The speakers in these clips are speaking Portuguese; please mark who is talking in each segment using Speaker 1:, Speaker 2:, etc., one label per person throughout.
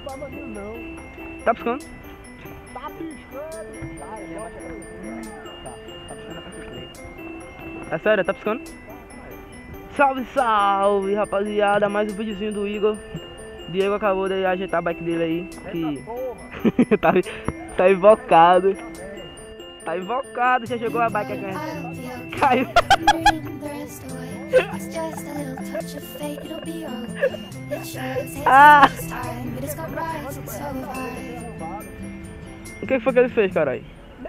Speaker 1: Tá piscando?
Speaker 2: Tá piscando.
Speaker 3: Tá puxando a play.
Speaker 1: É sério, tá piscando? Salve, salve, rapaziada. Mais um videozinho do Igor. Diego acabou de ajeitar a bike dele aí. Que tá invocado. Tá invocado, já jogou a bike aqui. Caiu. Ah! O que foi que ele fez, caralho?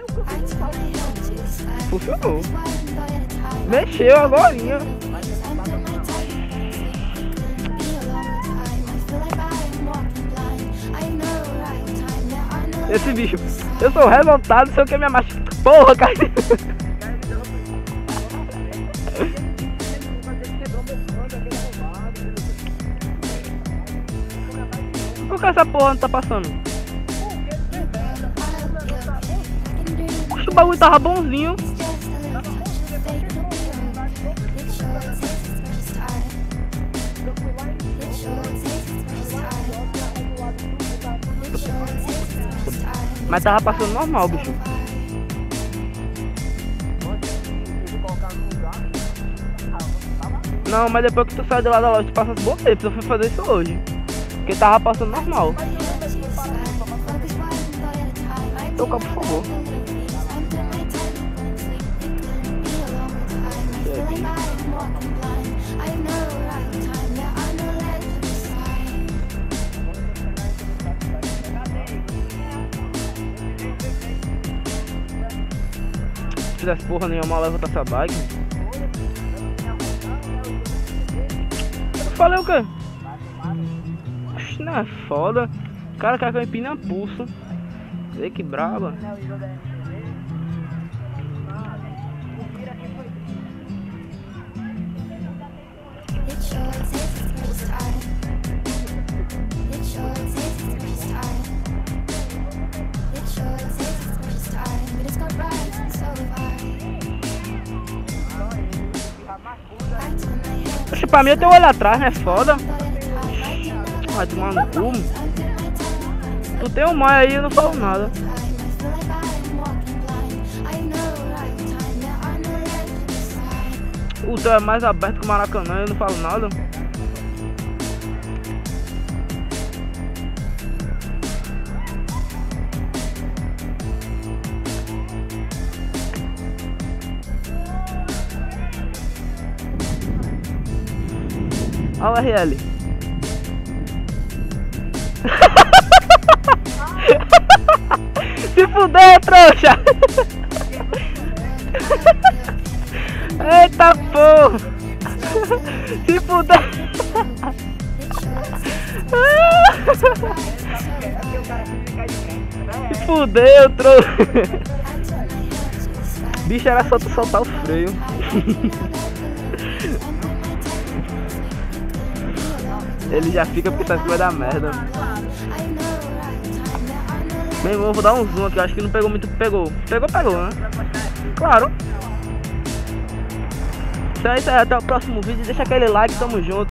Speaker 1: Funcionou. Mexeu agorinha. Esse bicho, eu sou revoltado, sei o que minha macho. Porra, cara. Por que essa porra não tá passando? Oxe, o bagulho tava bonzinho. Mas tava passando normal, bicho. Não, mas depois que tu sai de lá da loja, tu passa as boas vezes. Eu fui fazer isso hoje. Porque tava passando normal. Toca, por favor. Se fizesse porra nenhuma, leva essa bike. Eu falei o quê? Oxi, não é foda. O cara quer que eu empine a pulso. Vê que braba. Oxe, pra mim eu tenho olho atrás, né? Foda. Vai tomar no cu. Tu tem um maio aí, eu não falo nada. O teu é mais aberto que o Maracanã, eu não falo nada. Olha o RL. Se fuder, trouxa! Eita porra! Se fuder! Se fudeu, trouxa! Bicho, era só tu soltar o freio. Ele já fica pensando que vai dar merda. Meu irmão, vou dar um zoom aqui, eu acho que não pegou muito. Pegou, né? Claro. Então é isso aí, até o próximo vídeo. Deixa aquele like, tamo junto.